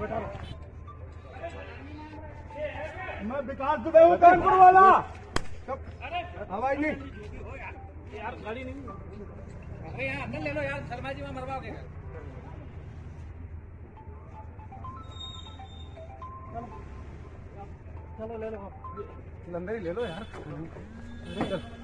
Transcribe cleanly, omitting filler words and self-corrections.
मैं विकास दुबे हूँ कानपुर वाला। हवाई नहीं यार, गाड़ी नहीं। अरे यार अंदर ले लो यार, शर्मा जी वहाँ मरवाओगे। चलो ले लो, अंदर ही ले लो यार।